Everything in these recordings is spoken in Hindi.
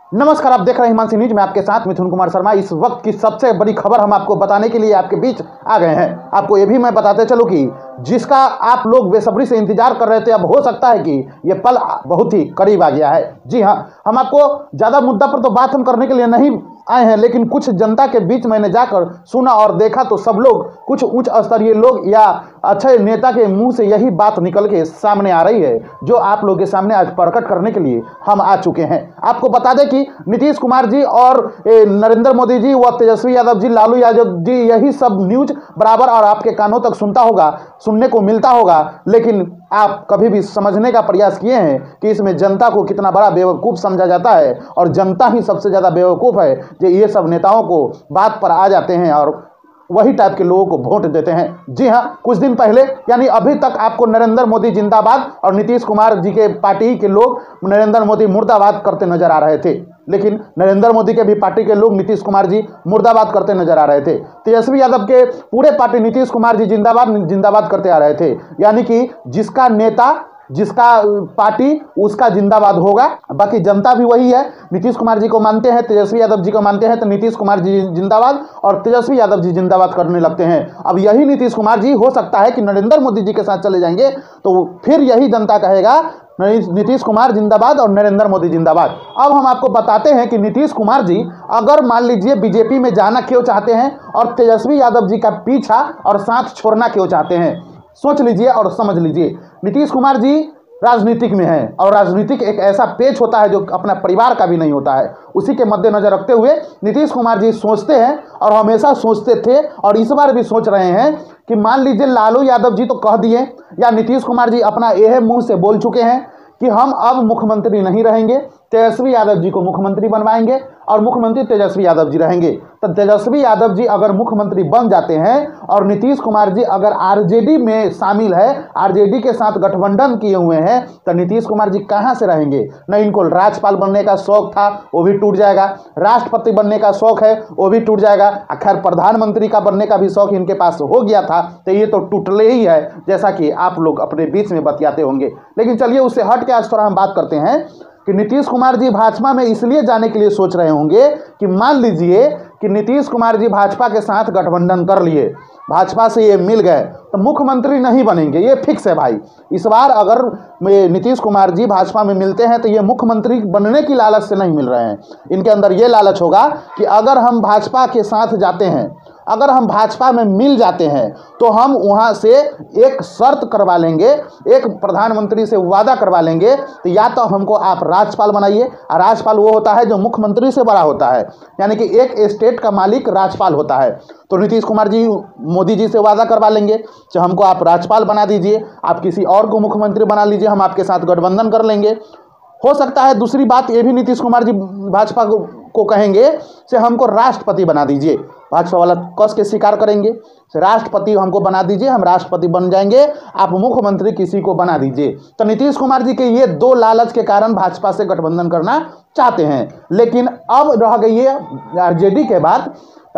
नमस्कार, आप देख रहे हैं हिमांशी न्यूज में आपके साथ मिथुन कुमार शर्मा। इस वक्त की सबसे बड़ी खबर हम आपको बताने के लिए आपके बीच आ गए हैं। आपको ये भी मैं बताते चलूं कि जिसका आप लोग बेसब्री से इंतजार कर रहे थे, अब हो सकता है कि ये पल बहुत ही करीब आ गया है। जी हाँ, हम आपको ज़्यादा मुद्दा पर तो बात हम करने के लिए नहीं आए हैं, लेकिन कुछ जनता के बीच मैंने जाकर सुना और देखा तो सब लोग, कुछ उच्च स्तरीय लोग या अच्छे नेता के मुंह से यही बात निकल के सामने आ रही है, जो आप लोगों के सामने आज प्रकट करने के लिए हम आ चुके हैं। आपको बता दें कि नीतीश कुमार जी और नरेंद्र मोदी जी व तेजस्वी यादव जी, लालू यादव जी, यही सब न्यूज बराबर और आपके कानों तक सुनने को मिलता होगा, लेकिन आप कभी भी समझने का प्रयास किए हैं कि इसमें जनता को कितना बड़ा बेवकूफ़ समझा जाता है, और जनता ही सबसे ज़्यादा बेवकूफ़ है जो ये सब नेताओं को बात पर आ जाते हैं और वही टाइप के लोगों को वोट देते हैं। जी हाँ, कुछ दिन पहले यानी अभी तक आपको नरेंद्र मोदी जिंदाबाद और नीतीश कुमार जी के पार्टी के लोग नरेंद्र मोदी मुर्दाबाद करते नजर आ रहे थे, लेकिन नरेंद्र मोदी के भी पार्टी के लोग नीतीश कुमार जी मुर्दाबाद करते नजर आ रहे थे। तेजस्वी यादव के पूरे पार्टी नीतीश कुमार जी जिंदाबाद करते आ रहे थे, यानी कि जिसका नेता, जिसका पार्टी, उसका जिंदाबाद होगा। बाकी जनता भी वही है, नीतीश कुमार जी को मानते हैं, तेजस्वी यादव जी को मानते हैं, तो नीतीश कुमार जी जिंदाबाद और तेजस्वी यादव जी जिंदाबाद करने लगते हैं। अब यही नीतीश कुमार जी हो सकता है कि नरेंद्र मोदी जी के साथ चले जाएंगे, तो फिर यही जनता कहेगा नीतीश कुमार जिंदाबाद और नरेंद्र मोदी जिंदाबाद। अब हम आपको बताते हैं कि नीतीश कुमार जी अगर मान लीजिए बीजेपी में जाना क्यों चाहते हैं और तेजस्वी यादव जी का पीछा और साथ छोड़ना क्यों चाहते हैं, सोच लीजिए और समझ लीजिए। नीतीश कुमार जी राजनीतिक में हैं और राजनीतिक एक ऐसा पेच होता है जो अपना परिवार का भी नहीं होता है। उसी के मद्देनजर रखते हुए नीतीश कुमार जी सोचते हैं और हमेशा सोचते थे और इस बार भी सोच रहे हैं कि मान लीजिए लालू यादव जी तो कह दिए या नीतीश कुमार जी अपना यह मुंह से बोल चुके हैं कि हम अब मुख्यमंत्री नहीं रहेंगे, तेजस्वी यादव जी को मुख्यमंत्री बनवाएंगे और मुख्यमंत्री तेजस्वी यादव जी रहेंगे। तो तेजस्वी यादव जी अगर मुख्यमंत्री बन जाते हैं और नीतीश कुमार जी अगर आरजेडी में शामिल है, आरजेडी के साथ गठबंधन किए हुए हैं, तो नीतीश कुमार जी कहां से रहेंगे? न इनको राज्यपाल बनने का शौक था, वो भी टूट जाएगा। राष्ट्रपति बनने का शौक है, वो भी टूट जाएगा। खैर, प्रधानमंत्री का बनने का भी शौक इनके पास हो गया था, तो ये तो टूटले ही है, जैसा कि आप लोग अपने बीच में बतियाते होंगे। लेकिन चलिए, उससे हट के आज थोड़ा हम बात करते हैं कि नीतीश कुमार जी भाजपा में इसलिए जाने के लिए सोच रहे होंगे कि मान लीजिए कि नीतीश कुमार जी भाजपा के साथ गठबंधन कर लिए, भाजपा से ये मिल गए, तो मुख्यमंत्री नहीं बनेंगे, ये फिक्स है भाई। इस बार अगर नीतीश कुमार जी भाजपा में मिलते हैं तो ये मुख्यमंत्री बनने की लालच से नहीं मिल रहे हैं। इनके अंदर ये लालच होगा कि अगर हम भाजपा के साथ जाते हैं, अगर हम भाजपा में मिल जाते हैं, तो हम वहाँ से एक शर्त करवा लेंगे, एक प्रधानमंत्री से वादा करवा लेंगे, तो या तो हमको आप राज्यपाल बनाइए, और राज्यपाल वो होता है जो मुख्यमंत्री से बड़ा होता है, यानी कि एक स्टेट का मालिक राज्यपाल होता है। तो नीतीश कुमार जी मोदी जी से वादा करवा लेंगे कि हमको आप राज्यपाल बना दीजिए, आप किसी और को मुख्यमंत्री बना लीजिए, हम आपके साथ गठबंधन कर लेंगे। हो सकता है दूसरी बात ये भी नीतीश कुमार जी भाजपा को कहेंगे से हमको राष्ट्रपति बना दीजिए, भाजपा वाला कस के स्वीकार करेंगे, राष्ट्रपति हमको बना दीजिए, हम राष्ट्रपति बन जाएंगे, आप मुख्यमंत्री किसी को बना दीजिए। तो नीतीश कुमार जी के ये दो लालच के कारण भाजपा से गठबंधन करना चाहते हैं। लेकिन अब रह गई है आरजेडी के बाद,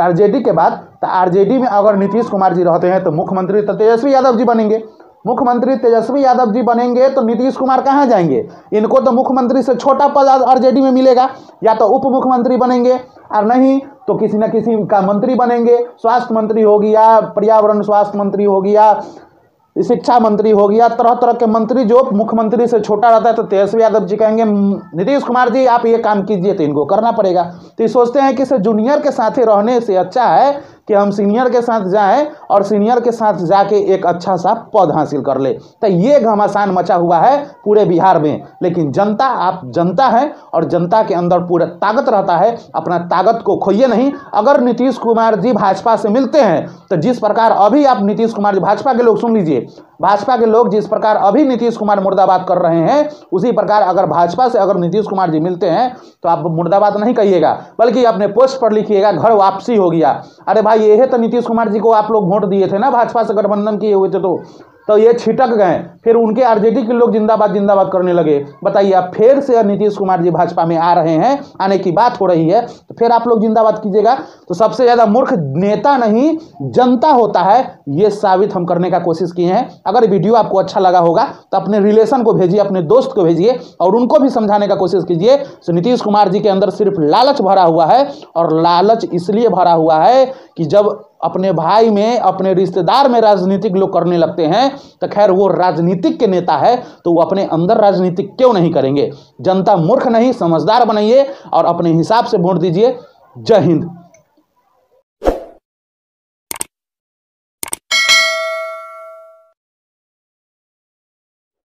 तो आरजेडी में अगर नीतीश कुमार जी रहते हैं तो मुख्यमंत्री तो तेजस्वी यादव जी बनेंगे। मुख्यमंत्री तेजस्वी यादव जी बनेंगे तो नीतीश कुमार कहाँ जाएंगे? इनको तो मुख्यमंत्री से छोटा पद आरजेडी में मिलेगा, या तो उप मुख्यमंत्री बनेंगे और नहीं तो किसी न किसी का मंत्री बनेंगे। स्वास्थ्य मंत्री हो गया, पर्यावरण स्वास्थ्य मंत्री हो गया, शिक्षा मंत्री हो गया, तरह तरह के मंत्री जो मुख्यमंत्री से छोटा रहता है। तो तेजस्वी यादव जी कहेंगे नीतीश कुमार जी आप ये काम कीजिए, तो इनको करना पड़ेगा। तो ये सोचते हैं कि इसे जूनियर के साथ ही रहने से अच्छा है कि हम सीनियर के साथ जाएं और सीनियर के साथ जाके एक अच्छा सा पद हासिल कर ले। तो ये घमासान मचा हुआ है पूरे बिहार में। लेकिन जनता, आप जनता है और जनता के अंदर पूरा ताकत रहता है, अपना ताकत को खोइए नहीं। अगर नीतीश कुमार जी भाजपा से मिलते हैं तो जिस प्रकार अभी आप नीतीश कुमार जी, भाजपा के लोग सुन लीजिए, भाजपा के लोग जिस प्रकार अभी नीतीश कुमार मुर्दाबाद कर रहे हैं, उसी प्रकार अगर भाजपा से अगर नीतीश कुमार जी मिलते हैं तो आप मुर्दाबाद नहीं कहिएगा, बल्कि अपने पोस्ट पर लिखिएगा घर वापसी हो गया। अरे भाई, यही तो नीतीश कुमार जी को आप लोग वोट दिए थे ना, भाजपा से गठबंधन किए हुए थे, तो तो ये छिटक गए, फिर उनके आरजेडी के लोग जिंदाबाद जिंदाबाद करने लगे। बताइए, अब फिर से नीतीश कुमार जी भाजपा में आ रहे हैं, आने की बात हो रही है, तो फिर आप लोग जिंदाबाद कीजिएगा। तो सबसे ज्यादा मूर्ख नेता नहीं जनता होता है, ये साबित हम करने का कोशिश किए हैं। अगर वीडियो आपको अच्छा लगा होगा तो अपने रिलेशन को भेजिए, अपने दोस्त को भेजिए और उनको भी समझाने का कोशिश कीजिए। तो नीतीश कुमार जी के अंदर सिर्फ लालच भरा हुआ है, और लालच इसलिए भरा हुआ है कि जब अपने भाई में, अपने रिश्तेदार में राजनीतिक लोग करने लगते हैं तो खैर वो राजनीतिक के नेता है, तो वो अपने अंदर राजनीतिक क्यों नहीं करेंगे। जनता मूर्ख नहीं, समझदार बनाइए और अपने हिसाब से वोट दीजिए। जय हिंद।